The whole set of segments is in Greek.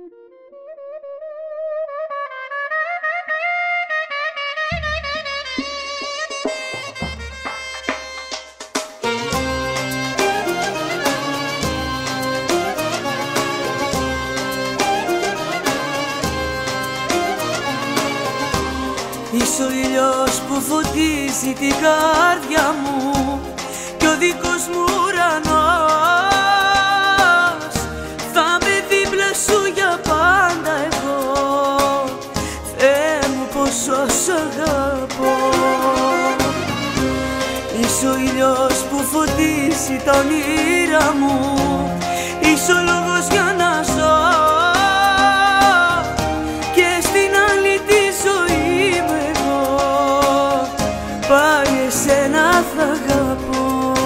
Είσαι ο ήλιος που φωτίζει την καρδιά μου κι ο δικός μου ουρανός. Θα είμαι δίπλα σου για πάντα εγώ, Θεέ μου πόσο σ' αγαπώ. Είσαι ο ήλιος που φωτίζει τα όνειρά μου, είσαι ο λόγος για να ζω και στην άλλη τη ζωή μου εγώ πάλι εσένα θα αγαπώ.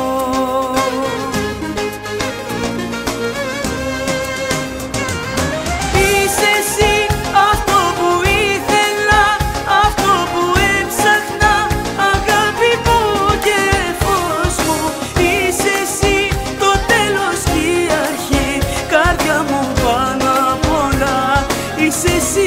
Είσαι εσύ αυτό που ήθελα, αυτό που έψαχνα, αγάπη μου και φως μου. Είσαι εσύ το τέλος και η αρχή, καρδιά μου πάνω απ' όλα. Είσαι εσύ.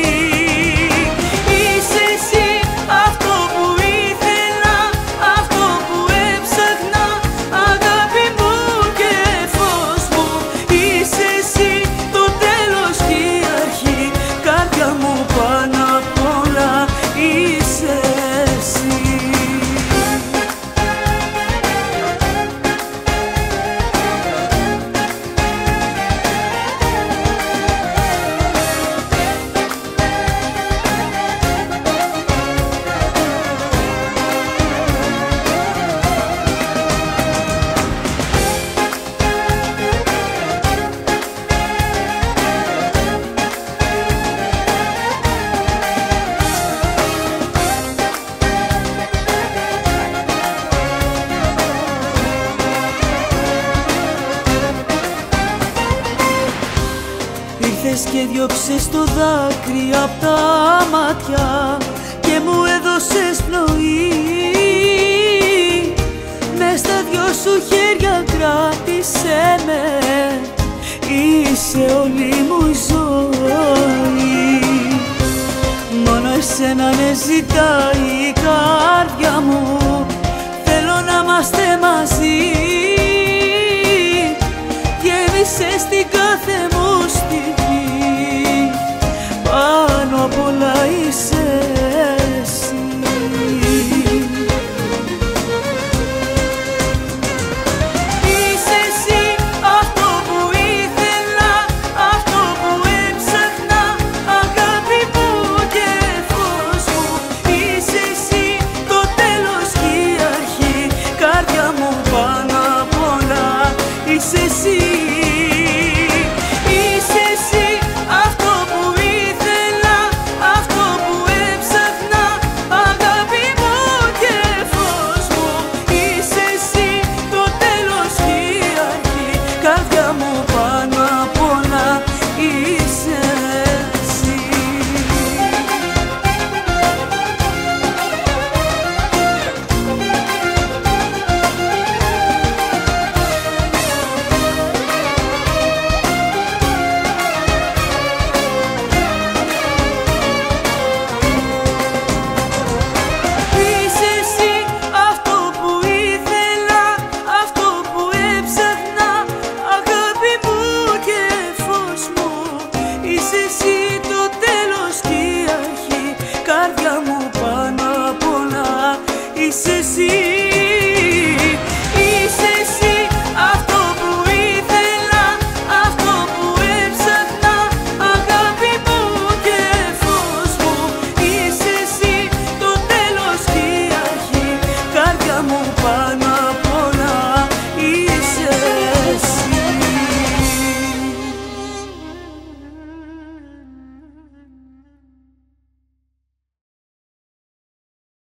Ήρθες και διώξες το δάκρυ απ' τα μάτια και μου έδωσες πνοή. Μες στα δυο σου χέρια κράτησέ με, είσαι όλη μου η ζωή. Μόνο εσένα ναι ζητάει η καρδιά μου, θέλω να είμαστε μαζί. Γέμισες την κάθε